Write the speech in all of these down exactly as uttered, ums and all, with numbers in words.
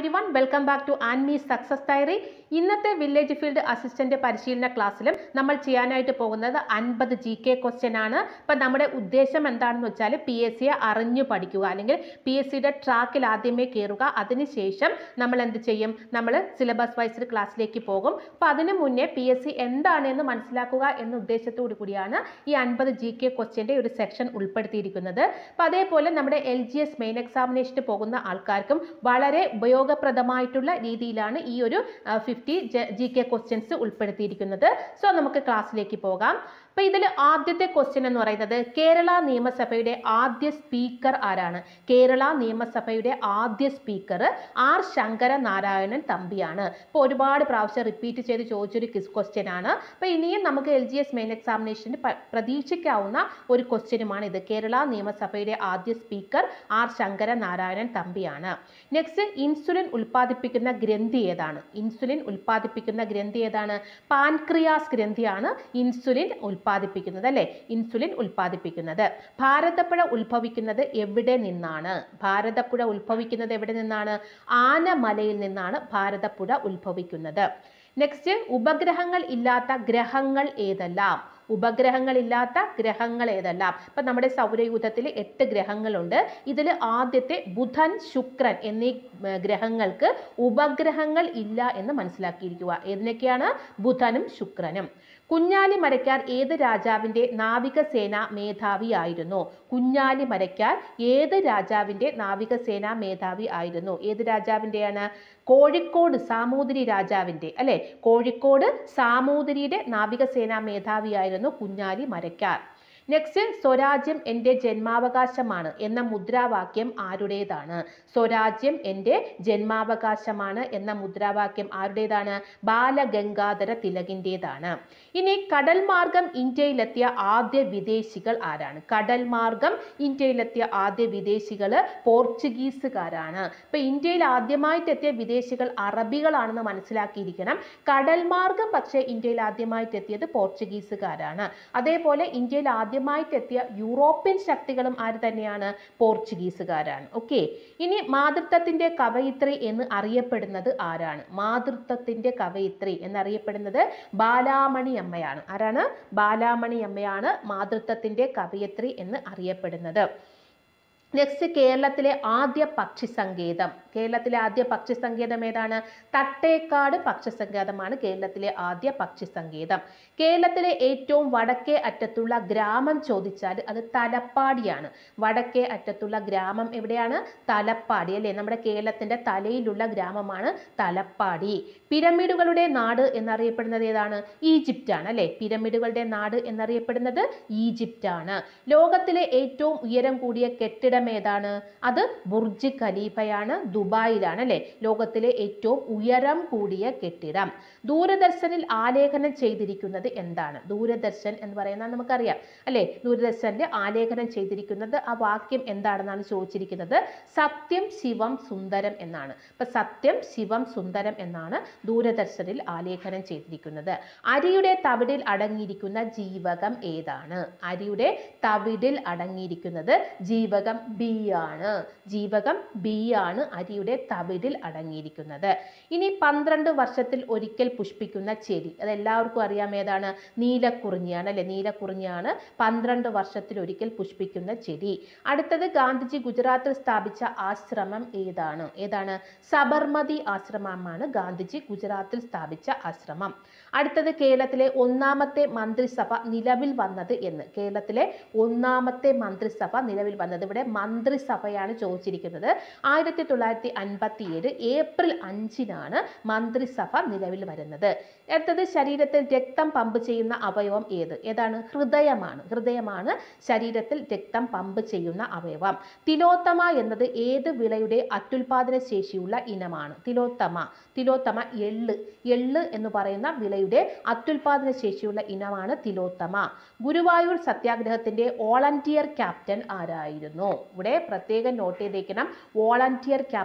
everyone, welcome back to Anme's Success Diary. ഇന്നത്തെ village field assistant പരിശീലന ക്ലാസ്സിലും നമ്മൾ ചെയ്യാനായിട്ട് പോകുന്നത് അൻപത് ജി കെ ക്വസ്റ്റ്യൻ ആണ്. അപ്പം നമ്മുടെ ഉദ്ദേശം എന്താണെന്ന് വെച്ചാൽ പി എസ് സിയെ അറിഞ്ഞു പഠിക്കുക, അല്ലെങ്കിൽ പി എസ് സിയുടെ ട്രാക്കിൽ ആദ്യമേ കയറുക. അതിനുശേഷം നമ്മൾ എന്ത് ചെയ്യും, നമ്മൾ സിലബസ് വൈസ്ഡ് ക്ലാസ്സിലേക്ക് പോകും. അപ്പം അതിനു മുന്നേ പി എസ് സി എന്താണെന്ന് മനസ്സിലാക്കുക എന്ന ഉദ്ദേശത്തോടു കൂടിയാണ് ഈ അൻപത് ജി കെ ക്വസ്റ്റ്യൻ്റെ ഒരു സെക്ഷൻ ഉൾപ്പെടുത്തിയിരിക്കുന്നത്. അപ്പം അതേപോലെ നമ്മുടെ എൽ ജി എസ് മെയിൻ എക്സാമിനേഷന് പോകുന്ന ആൾക്കാർക്കും വളരെ ഉപയോഗപ്രദമായിട്ടുള്ള രീതിയിലാണ് ഈ ഒരു ഫിഫ്റ്റി ജി കെ ക്വസ്റ്റ്യൻസ് ഉൾപ്പെടുത്തിയിരിക്കുന്നത്. സോ നമുക്ക് ക്ലാസ്സിലേക്ക് പോകാം. അപ്പോൾ ഇതിൽ ആദ്യത്തെ ക്വസ്റ്റ്യൻ എന്ന് പറയുന്നത് കേരള നിയമസഭയുടെ ആദ്യ സ്പീക്കർ ആരാണ്? കേരള നിയമസഭയുടെ ആദ്യ സ്പീക്കർ ആർ ശങ്കര നാരായണൻ തമ്പിയാണ്. ഇപ്പോൾ ഒരുപാട് പ്രാവശ്യം റിപ്പീറ്റ് ചെയ്ത് ചോദിച്ചൊരു ക്വസ്റ്റ്യൻ ആണ്. അപ്പോൾ ഇനിയും നമുക്ക് എൽ ജി എസ് മെയിൻ എക്സാമിനേഷന് പ്രതീക്ഷിക്കാവുന്ന ഒരു ക്വസ്റ്റ്യനുമാണ് ഇത്. കേരള നിയമസഭയുടെ ആദ്യ സ്പീക്കർ ആർ ശങ്കര നാരായണൻ തമ്പിയാണ്. നെക്സ്റ്റ്, ഇൻസുലിൻ ഉൽപ്പാദിപ്പിക്കുന്ന ഗ്രന്ഥി ഏതാണ്? ഇൻസുലിൻ ഉൽപ്പാദിപ്പിക്കുന്ന ഗ്രന്ഥി ഏതാണ്? പാൻക്രിയാസ് ഗ്രന്ഥിയാണ് ഇൻസുലിൻ ഉൽപ്പാദിപ്പിക്കുന്നത്, അല്ലെ? ഇൻസുലിൻ ഉൽപ്പാദിപ്പിക്കുന്നത്. ഭാരതപ്പുഴ ഉത്ഭവിക്കുന്നത് എവിടെ നിന്നാണ്? ഭാരതപ്പുഴ ഉത്ഭവിക്കുന്നത് എവിടെ നിന്നാണ്? ആനമലയിൽ നിന്നാണ് ഭാരതപ്പുഴ ഉത്ഭവിക്കുന്നത്. നെക്സ്റ്റ്, ഉപഗ്രഹങ്ങൾ ഇല്ലാത്ത ഗ്രഹങ്ങൾ ഏതെല്ലാം? ഉപഗ്രഹങ്ങളില്ലാത്ത ഗ്രഹങ്ങൾ ഏതെല്ലാം? ഇപ്പം നമ്മുടെ സൗരയൂഥത്തിൽ എട്ട് ഗ്രഹങ്ങളുണ്ട്. ഇതിൽ ആദ്യത്തെ ബുധൻ, ശുക്രൻ എന്നീ ഗ്രഹങ്ങൾക്ക് ഉപഗ്രഹങ്ങൾ ഇല്ല എന്ന് മനസ്സിലാക്കിയിരിക്കുക. ഏതിനൊക്കെയാണ്? ബുധനും ശുക്രനും. കുഞ്ഞാലി മരയ്ക്കാർ ഏത് രാജാവിൻ്റെ നാവികസേന മേധാവി ആയിരുന്നു? കുഞ്ഞാലി മരയ്ക്കാർ ഏത് രാജാവിൻ്റെ നാവികസേന മേധാവി ആയിരുന്നു? ഏത് രാജാവിൻ്റെയാണ്? കോഴിക്കോട് സാമൂതിരി രാജാവിൻ്റെ, അല്ലെ? കോഴിക്കോട് സാമൂതിരിയുടെ നാവികസേന മേധാവിയായിരുന്നു കുഞ്ഞാലി മരയ്ക്കാർ. നെക്സ്റ്റ്, സ്വരാജ്യം എൻ്റെ ജന്മാവകാശമാണ് എന്ന മുദ്രാവാക്യം ആരുടേതാണ്? സ്വരാജ്യം എൻ്റെ ജന്മാവകാശമാണ് എന്ന മുദ്രാവാക്യം ആരുടേതാണ്? ബാലഗംഗാധര തിലകിൻ്റെതാണ്. ഇനി കടൽ മാർഗം ഇന്ത്യയിലെത്തിയ ആദ്യ വിദേശികൾ ആരാണ്? കടൽ മാർഗം ഇന്ത്യയിലെത്തിയ ആദ്യ വിദേശികൾ പോർച്ചുഗീസുകാരാണ്. ഇപ്പൊ ഇന്ത്യയിൽ ആദ്യമായിട്ടെത്തിയ വിദേശികൾ അറബികളാണെന്ന് മനസ്സിലാക്കിയിരിക്കണം. കടൽ മാർഗം പക്ഷേ ഇന്ത്യയിൽ ആദ്യമായിട്ട് എത്തിയത് പോർച്ചുഗീസുകാരാണ്. അതേപോലെ ഇന്ത്യയിൽ ആദ്യമായിട്ടെത്തിയ യൂറോപ്യൻ ശക്തികളും ആര് തന്നെയാണ്? പോർച്ചുഗീസുകാരാണ്. ഓക്കെ. ഇനി മാതൃത്വത്തിന്റെ കവയിത്രി എന്ന് അറിയപ്പെടുന്നത് ആരാണ്? മാതൃത്വത്തിന്റെ കവയിത്രി എന്നറിയപ്പെടുന്നത് ബാലാമണി അമ്മയാണ്. ആരാണ്? ബാലാമണി അമ്മയാണ് മാതൃത്വത്തിന്റെ കവയിത്രി എന്ന് അറിയപ്പെടുന്നത്. നെക്സ്റ്റ്, കേരളത്തിലെ ആദ്യ പക്ഷി സങ്കേതം. കേരളത്തിലെ ആദ്യ പക്ഷി സങ്കേതം ഏതാണ്? തട്ടേക്കാട് പക്ഷി സങ്കേതമാണ് കേരളത്തിലെ ആദ്യ പക്ഷി സങ്കേതം. കേരളത്തിലെ ഏറ്റവും വടക്കേ അറ്റത്തുള്ള ഗ്രാമം ചോദിച്ചാൽ അത് തലപ്പാടിയാണ്. വടക്കേ അറ്റത്തുള്ള ഗ്രാമം എവിടെയാണ്? തലപ്പാടി, അല്ലേ? നമ്മുടെ കേരളത്തിന്റെ തലയിലുള്ള ഗ്രാമമാണ് തലപ്പാടി. പിരമിഡുകളുടെ നാട് എന്നറിയപ്പെടുന്നത് ഏതാണ്? ഈജിപ്റ്റാണ്, അല്ലെ? പിരമിഡുകളുടെ നാട് എന്നറിയപ്പെടുന്നത് ഈജിപ്റ്റാണ്. ലോകത്തിലെ ഏറ്റവും ഉയരം കൂടിയ കെട്ടിടം ഏതാണ്? അത് ബുർജ് ഖലീഫയാണ്, ദുബായിലാണ്, അല്ലെ? ലോകത്തിലെ ഏറ്റവും ഉയരം കൂടിയ കെട്ടിടം. ദൂരദർശനിൽ ആലേഖനം ചെയ്തിരിക്കുന്നത് എന്താണ്? ദൂരദർശൻ എന്ന് പറയുന്നത് നമുക്കറിയാം, അല്ലെ? ദൂരദർശനിൽ ആലേഖനം ചെയ്തിരിക്കുന്നത് ആ വാക്യം എന്താണെന്നാണ് ചോദിച്ചിരിക്കുന്നത്. സത്യം ശിവം സുന്ദരം എന്നാണ്. അപ്പൊ സത്യം ശിവം സുന്ദരം എന്നാണ് ദൂരദർശനിൽ ആലേഖനം ചെയ്തിരിക്കുന്നത്. അരിയുടെ തവിടിൽ അടങ്ങിയിരിക്കുന്ന ജീവകം ഏതാണ്? അരിയുടെ തവിടിൽ അടങ്ങിയിരിക്കുന്നത് ജീവകം ബി ആണ്. ജീവകം ബി ആണ് അരിയുടെ തവിടിൽ അടങ്ങിയിരിക്കുന്നത്. ഇനി പന്ത്രണ്ട് വർഷത്തിൽ ഒരിക്കൽ പുഷ്പിക്കുന്ന ചെടി, അത് എല്ലാവർക്കും അറിയാം, ഏതാണ്? നീലക്കുറിഞ്ഞിയാണ്, അല്ലെ? നീലക്കുറിഞ്ഞിയാണ് പന്ത്രണ്ട് വർഷത്തിൽ ഒരിക്കൽ പുഷ്പിക്കുന്ന ചെടി. അടുത്തത്, ഗാന്ധിജി ഗുജറാത്തിൽ സ്ഥാപിച്ച ആശ്രമം ഏതാണ്? ഏതാണ്? സബർമതി ആശ്രമമാണ് ഗാന്ധിജി ഗുജറാത്തിൽ സ്ഥാപിച്ച ആശ്രമം. അടുത്തത്, കേരളത്തിലെ ഒന്നാമത്തെ മന്ത്രിസഭ നിലവിൽ വന്നത് എന്ന്. കേരളത്തിലെ ഒന്നാമത്തെ മന്ത്രിസഭ നിലവിൽ വന്നത്, ഇവിടെ മന്ത്രിസഭയാണ് ചോദിച്ചിരിക്കുന്നത്. ആയിരത്തി തൊള്ളായിരത്തി അൻപത്തി ഏഴ് ഏപ്രിൽ അഞ്ചിനാണ് മന്ത്രിസഭ നിലവിൽ വരുന്നത്. അടുത്തത്, ശരീരത്തിൽ രക്തം പമ്പ് ചെയ്യുന്ന അവയവം ഏത്? ഏതാണ്? ഹൃദയമാണ്. ഹൃദയമാണ് ശരീരത്തിൽ രക്തം പമ്പ് ചെയ്യുന്ന അവയവം. തിലോത്തമ എന്നത് ഏത് വിളയുടെ അത്യുൽപാദന ശേഷിയുള്ള ഇനമാണ്? തിലോത്തമ തിലോത്തമ എള്ള് എള്ള് എന്ന് പറയുന്ന വിളയുടെ അത്യുൽപാദന ശേഷിയുള്ള ഇനമാണ് തിലോത്തമ. ഗുരുവായൂർ സത്യാഗ്രഹത്തിന്റെ വോളണ്ടിയർ ക്യാപ്റ്റൻ ആരായിരുന്നു? ഇവിടെ പ്രത്യേകം നോട്ട് ചെയ്തേക്കണം. വോളണ്ടിയർ ക്യാപ്റ്റൻ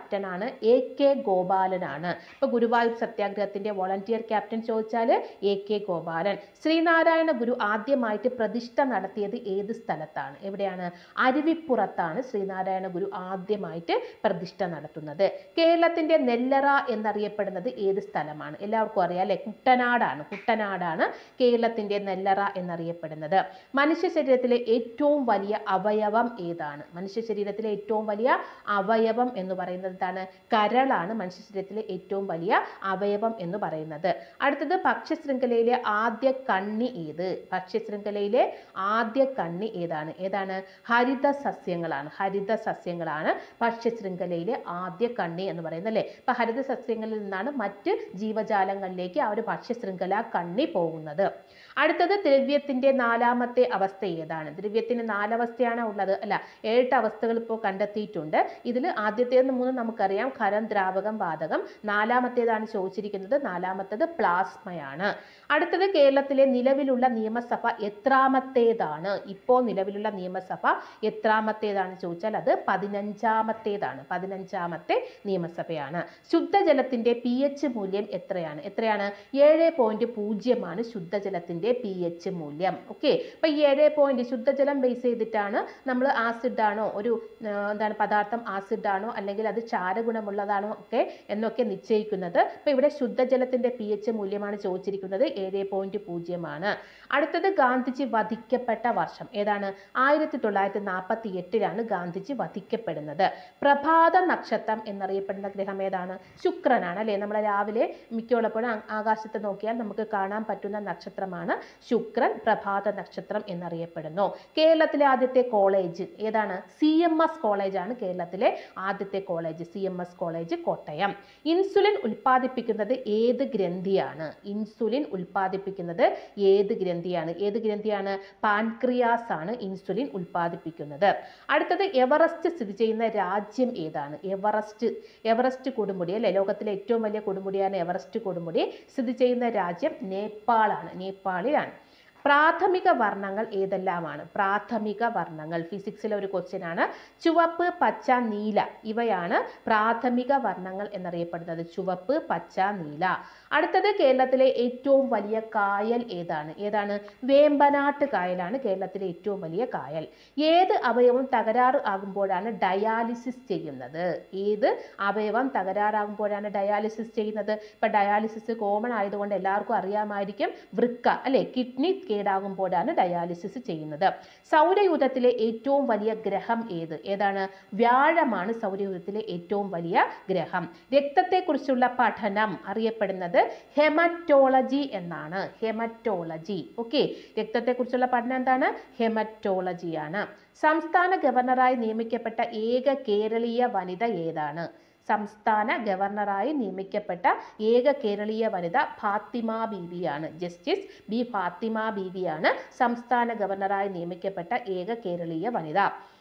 ക്യാപ്റ്റനാണ് എ കെ ഗോപാലനാണ്. ഇപ്പോൾ ഗുരുവായൂർ സത്യാഗ്രഹത്തിൻ്റെ വോളണ്ടിയർ ക്യാപ്റ്റൻ ചോദിച്ചാൽ എ കെ ഗോപാലൻ. ശ്രീനാരായണ ഗുരു ആദ്യമായിട്ട് പ്രതിഷ്ഠ നടത്തിയത് ഏത് സ്ഥലത്താണ്? എവിടെയാണ്? അരുവിപ്പുറത്താണ് ശ്രീനാരായണ ഗുരു ആദ്യമായിട്ട് പ്രതിഷ്ഠ നടത്തുന്നത്. കേരളത്തിൻ്റെ നെല്ലറ എന്നറിയപ്പെടുന്നത് ഏത് സ്ഥലമാണ്? എല്ലാവർക്കും അറിയാം അല്ലേ? കുട്ടനാടാണ്. കുട്ടനാടാണ് കേരളത്തിൻ്റെ നെല്ലറ എന്നറിയപ്പെടുന്നത്. മനുഷ്യ ശരീരത്തിലെ ഏറ്റവും വലിയ അവയവം ഏതാണ്? മനുഷ്യ ശരീരത്തിലെ ഏറ്റവും വലിയ അവയവം എന്ന് പറയുന്നത് എന്താണ്? കരളാണ് മനുഷ്യ ശരീരത്തിലെ ഏറ്റവും വലിയ അവയവം എന്ന് പറയുന്നത്. അടുത്തത് ഭക്ഷ്യശൃംഖലയിലെ ആദ്യ കണ്ണി ഏത്? ഭക്ഷ്യശൃംഖലയിലെ ആദ്യ കണ്ണി ഏതാണ്? ഏതാണ്? ഹരിത സസ്യങ്ങളാണ്. ഹരിത സസ്യങ്ങളാണ് ഭക്ഷ്യശൃംഖലയിലെ ആദ്യ കണ്ണി എന്ന് പറയുന്നത് അല്ലേ? അപ്പൊ ഹരിത സസ്യങ്ങളിൽ നിന്നാണ് മറ്റ് ജീവജാലങ്ങളിലേക്ക് ആ ഒരു ഭക്ഷ്യശൃംഖല കണ്ണി പോകുന്നത്. അടുത്തത് ദ്രവ്യത്തിന്റെ നാലാമത്തെ അവസ്ഥ ഏതാണ്? ദ്രവ്യത്തിന് നാലവസ്ഥയാണ് ഉള്ളത് അല്ല, ഏഴ് അവസ്ഥകൾ ഇപ്പോൾ കണ്ടെത്തിയിട്ടുണ്ട്. ഇതിൽ ആദ്യത്തേത് മൂന്ന് നമുക്കറിയാം, ഖരം, ദ്രാവകം, വാതകം. നാലാമത്തേതാണ് ചോദിച്ചിരിക്കുന്നത്. നാലാമത്തേത് പ്ലാസ്മയാണ്. അടുത്തത് കേരളത്തിലെ നിലവിലുള്ള നിയമസഭ എത്രാമത്തേതാണ്? ഇപ്പോൾ നിലവിലുള്ള നിയമസഭ എത്രാമത്തേതാണ് ചോദിച്ചാൽ അത് പതിനഞ്ചാമത്തേതാണ്. പതിനഞ്ചാമത്തെ നിയമസഭയാണ്. ശുദ്ധജലത്തിന്റെ പി എച്ച് മൂല്യം എത്രയാണ്? എത്രയാണ്? ഏഴ് പോയിന്റ് പൂജ്യമാണ് ശുദ്ധജലത്തിന്റെ പി എച്ച് മൂല്യം. ഓക്കെ, അപ്പൊ ഈ ഏഴ് പോയിന്റ് ശുദ്ധജലം ബേസ് ചെയ്തിട്ടാണ് നമ്മൾ ആസിഡ് ആണോ ഒരു എന്താണ് പദാർത്ഥം ആസിഡ് ആണോ അല്ലെങ്കിൽ അത് ക്ഷാരഗുണമുള്ളതാണോ ഒക്കെ എന്നൊക്കെ നിശ്ചയിക്കുന്നത്. അപ്പൊ ഇവിടെ ശുദ്ധജലത്തിന്റെ പി എച്ച് മൂല്യമാണ് ചോദിച്ചിരിക്കുന്നത്. ഏഴ് പോയിന്റ് പൂജ്യമാണ്. അടുത്തത് ഗാന്ധിജി വധിക്കപ്പെട്ട വർഷം ഏതാണ്? ആയിരത്തി തൊള്ളായിരത്തി നാൽപ്പത്തി എട്ടിലാണ് ഗാന്ധിജി വധിക്കപ്പെടുന്നത്. പ്രഭാത നക്ഷത്രം എന്നറിയപ്പെടുന്ന ഗ്രഹം ഏതാണ്? ശുക്രനാണ് അല്ലെ? നമ്മൾ രാവിലെ മിക്കപ്പോഴും ആകാശത്ത് നോക്കിയാൽ നമുക്ക് കാണാൻ പറ്റുന്ന നക്ഷത്രമാണ് ശുക്രൻ. പ്രഭാത നക്ഷത്രം എന്നറിയപ്പെടുന്നു. കേരളത്തിലെ ആദ്യത്തെ കോളേജ് ഏതാണ്? സി എം എസ് കോളേജ് ആണ് കേരളത്തിലെ ആദ്യത്തെ college. C M S college Kottayam. Insulin ഉൽപ്പാദിപ്പിക്കുന്നത് ഏത് ഗ്രന്ഥിയാണ്? ഇൻസുലിൻ ഉൽപ്പാദിപ്പിക്കുന്നത് ഏത് ഗ്രന്ഥിയാണ്? ഏത് ഗ്രന്ഥിയാണ്? പാൻക്രിയാസ് ആണ് ഇൻസുലിൻ ഉൽപ്പാദിപ്പിക്കുന്നത്. അടുത്തത് എവറസ്റ്റ് സ്ഥിതി ചെയ്യുന്ന രാജ്യം ഏതാണ്? എവറസ്റ്റ് എവറസ്റ്റ് കൊടുമുടി അല്ലെ? ലോകത്തിലെ ഏറ്റവും വലിയ കൊടുമുടിയാണ് എവറസ്റ്റ് കൊടുമുടി. സ്ഥിതി ചെയ്യുന്ന രാജ്യം നേപ്പാളാണ്. നേപ്പാളിലാണ്. പ്രാഥമിക വർണ്ണങ്ങൾ ഏതെല്ലാമാണ്? പ്രാഥമിക വർണ്ണങ്ങൾ ഫിസിക്സിലെ ഒരു ക്വസ്റ്റ്യൻ ആണ്. ചുവപ്പ്, പച്ച, നീല ഇവയാണ് പ്രാഥമിക വർണ്ണങ്ങൾ എന്നറിയപ്പെടുന്നത്. ചുവപ്പ്, പച്ച, നീല. അടുത്തത് കേരളത്തിലെ ഏറ്റവും വലിയ കായൽ ഏതാണ്? ഏതാണ്? വേമ്പനാട്ട് കായലാണ് കേരളത്തിലെ ഏറ്റവും വലിയ കായൽ. ഏത് അവയവം തകരാറ് ആകുമ്പോഴാണ് ഡയാലിസിസ് ചെയ്യുന്നത്? ഏത് അവയവം തകരാറാകുമ്പോഴാണ് ഡയാലിസിസ് ചെയ്യുന്നത്? ഇപ്പൊ ഡയാലിസിസ് കോമൺ ആയതുകൊണ്ട് എല്ലാവർക്കും അറിയാമായിരിക്കും. വൃക്ക അല്ലെ? കിഡ്നി കേടാകുമ്പോഴാണ് ഡയാലിസിസ് ചെയ്യുന്നത്. സൗരയൂഥത്തിലെ ഏറ്റവും വലിയ ഗ്രഹം ഏത്? ഏതാണ്? വ്യാഴമാണ് സൗരയൂഥത്തിലെ ഏറ്റവും വലിയ ഗ്രഹം. രക്തത്തെക്കുറിച്ചുള്ള പഠനം അറിയപ്പെടുന്നത് ഹെമറ്റോളജി എന്നാണ്. ഹെമറ്റോളജി. ഓക്കെ, രക്തത്തെക്കുറിച്ചുള്ള പഠനം എന്താണ്? ഹെമറ്റോളജിയാണ്. സംസ്ഥാന ഗവർണറായി നിയമിക്കപ്പെട്ട ഏക കേരളീയ വനിത ഏതാണ്? സംസ്ഥാന ഗവർണറായി നിയമിക്കപ്പെട്ട ഏക കേരളീയ വനിത ഫാത്തിമ ബീവിയാണ്. ജസ്റ്റിസ് ബി ഫാത്തിമ ബീവിയാണ് സംസ്ഥാന ഗവർണറായി നിയമിക്കപ്പെട്ട ഏക കേരളീയ വനിത.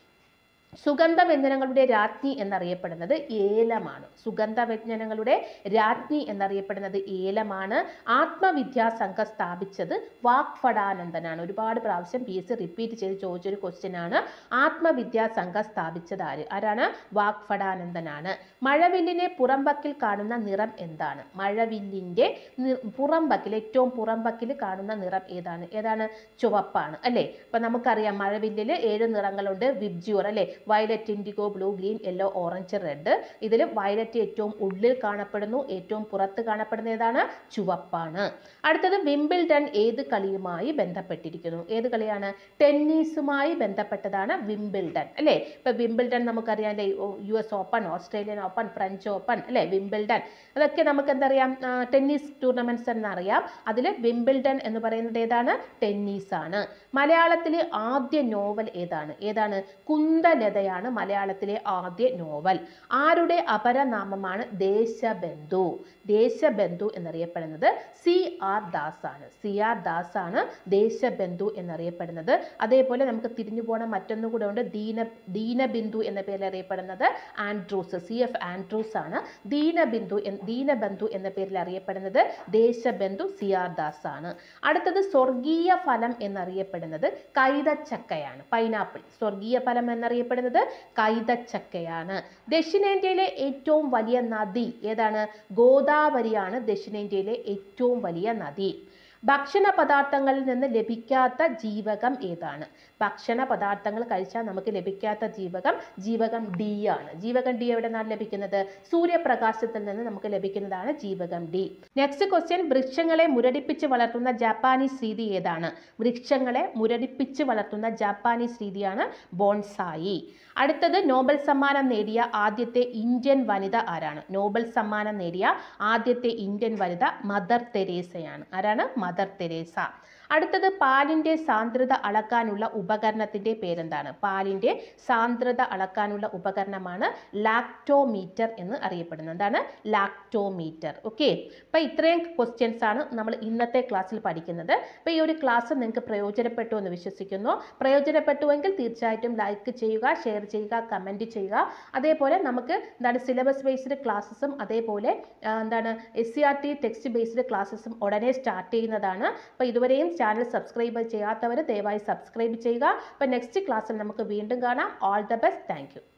സുഗന്ധവ്യഞ്ജനങ്ങളുടെ രാജ്ഞി എന്നറിയപ്പെടുന്നത് ഏലമാണ്. സുഗന്ധവ്യഞ്ജനങ്ങളുടെ രാജ്ഞി എന്നറിയപ്പെടുന്നത് ഏലമാണ്. ആത്മവിദ്യാ സംഘം സ്ഥാപിച്ചത് വാഗ്ഭടാനന്ദനാണ്. ഒരുപാട് പ്രാവശ്യം പി എസ് സി റിപ്പീറ്റ് ചെയ്ത് ചോദിച്ചൊരു ക്വസ്റ്റ്യൻ ആണ്. ആത്മവിദ്യാ സംഘം സ്ഥാപിച്ചത് ആര്? ആരാണ്? വാഗ്ഭടാനന്ദനാണ്. മഴവില്ലിനെ പുറംബക്കിൽ കാണുന്ന നിറം എന്താണ്? മഴവില്ലിന്റെ പുറംബക്കിൽ ഏറ്റവും പുറംബക്കിൽ കാണുന്ന നിറം ഏതാണ്? ഏതാണ്? ചുവപ്പാണ് അല്ലേ? അപ്പൊ നമുക്കറിയാം മഴവില്ലിൽ ഏഴ് നിറങ്ങളുണ്ട്. വിബ്ജ്യൂർ അല്ലെ? Violet, indigo, blue, green, yellow, orange, red. ഇതിൽ വയലറ്റ് ഏറ്റവും ഉള്ളിൽ കാണപ്പെടുന്നു. ഏറ്റവും പുറത്ത് കാണപ്പെടുന്ന ഏതാണ്? ചുവപ്പാണ്. അടുത്തത് വിംബിൾഡൺ ഏത് കളിയുമായി ബന്ധപ്പെട്ടിരിക്കുന്നു? ഏത് കളിയാണ്? ടെന്നീസുമായി ബന്ധപ്പെട്ടതാണ് വിംബിൾഡൺ അല്ലേ? ഇപ്പൊ വിംബിൾഡൺ നമുക്കറിയാം അല്ലേ? U S open, Australian open, French open അല്ലേ? വിംബിൾഡൺ അതൊക്കെ നമുക്ക് എന്തറിയാം? ടെന്നീസ് ടൂർണമെന്റ്സ് എന്നറിയാം. അതിൽ വിംബിൾഡൺ എന്ന് പറയുന്നത് ഏതാണ്? ടെന്നീസ് ആണ്. മലയാളത്തിലെ ആദ്യ നോവൽ ഏതാണ്? ഏതാണ്? കുന്തലതയാണ് മലയാളത്തിലെ ആദ്യ നോവൽ. ആരുടെ അപരനാമമാണ് ദേശബന്ധു? ദേശബന്ധു എന്നറിയപ്പെടുന്നത് സി ആർ ദാസ് ആണ്. സി ആർ ദാസ് ആണ് ദേശബന്ധു എന്നറിയപ്പെടുന്നത്. അതേപോലെ നമുക്ക് തിരിഞ്ഞു പോണ മറ്റൊന്നു കൂടെ ഉണ്ട്. ദീന ദീനബിന്ദു എന്ന പേരിൽ അറിയപ്പെടുന്നത് ആൻഡ്രൂസ്. സി എഫ് ആൻഡ്രൂസ് ആണ്. ദീനബിന്ദു ദീനബന്ധു എന്ന പേരിൽ അറിയപ്പെടുന്നത് ദേശബന്ധു സി ആർ ദാസ് ആണ്. അടുത്തത് സ്വർഗീയ ഫലം എന്നറിയപ്പെടുന്നത് കൈതച്ചക്കയാണ്. പൈനാപ്പിൾ സ്വർഗീയ ഫലം എന്നറിയപ്പെടുന്നത് എന്നറിയപ്പെടുന്നത് കൈതച്ചക്കയാണ്. ദക്ഷിണേന്ത്യയിലെ ഏറ്റവും വലിയ നദി ഏതാണ്? ഗോദാവരിയാണ് ദക്ഷിണേന്ത്യയിലെ ഏറ്റവും വലിയ നദി. ഭക്ഷണ പദാർത്ഥങ്ങളിൽ നിന്ന് ലഭിക്കാത്ത ജീവകം ഏതാണ്? ഭക്ഷണ പദാർത്ഥങ്ങൾ കഴിച്ചാൽ നമുക്ക് ലഭിക്കാത്ത ജീവകം ജീവകം ഡി ആണ്. ജീവകം ഡി എവിടെ നിന്നാണ് ലഭിക്കുന്നത്? സൂര്യപ്രകാശത്തിൽ നിന്ന് നമുക്ക് ലഭിക്കുന്നതാണ് ജീവകം ഡി. നെക്സ്റ്റ് ക്വസ്റ്റ്യൻ, വൃക്ഷങ്ങളെ മുരടിപ്പിച്ച് വളർത്തുന്ന ജാപ്പാനീസ് രീതി ഏതാണ്? വൃക്ഷങ്ങളെ മുരടിപ്പിച്ച് വളർത്തുന്ന ജാപ്പാനീസ് രീതിയാണ് ബോൺസായി. അടുത്തത്, നോബൽ സമ്മാനം നേടിയ ആദ്യത്തെ ഇന്ത്യൻ വനിത ആരാണ്? നോബൽ സമ്മാനം നേടിയ ആദ്യത്തെ ഇന്ത്യൻ വനിത മദർ തെരേസയാണ്. ആരാണ്? Mother Teresa. അടുത്തത്, പാലിൻ്റെ സാന്ദ്രത അളക്കാനുള്ള ഉപകരണത്തിൻ്റെ പേരെന്താണ്? പാലിൻ്റെ സാന്ദ്രത അളക്കാനുള്ള ഉപകരണമാണ് ലാക്ടോമീറ്റർ എന്ന് അറിയപ്പെടുന്നത്. എന്താണ്? ലാക്ടോമീറ്റർ. ഓക്കെ, അപ്പോൾ ഇത്രയും ക്വസ്റ്റ്യൻസ് ആണ് നമ്മൾ ഇന്നത്തെ ക്ലാസ്സിൽ പഠിക്കുന്നത്. അപ്പോൾ ഈ ഒരു ക്ലാസ് നിങ്ങൾക്ക് പ്രയോജനപ്പെട്ടു എന്ന് വിശ്വസിക്കുന്നു. പ്രയോജനപ്പെട്ടുവെങ്കിൽ തീർച്ചയായിട്ടും ലൈക്ക് ചെയ്യുക, ഷെയർ ചെയ്യുക, കമൻറ്റ് ചെയ്യുക. അതേപോലെ നമുക്ക് എന്താണ് സിലബസ് ബേസ്ഡ് ക്ലാസ്സസും അതേപോലെ എന്താണ് S C R T text based ക്ലാസ്സസും ഉടനെ സ്റ്റാർട്ട് ചെയ്യുന്നതാണ്. അപ്പോൾ ഇതുവരെയും ചാനൽ സബ്സ്ക്രൈബ് ചെയ്യാത്തവർ ദയവായി സബ്സ്ക്രൈബ് ചെയ്യുക. അപ്പോൾ നെക്സ്റ്റ് ക്ലാസ്സിൽ നമുക്ക് വീണ്ടും കാണാം. All the best. Thank U.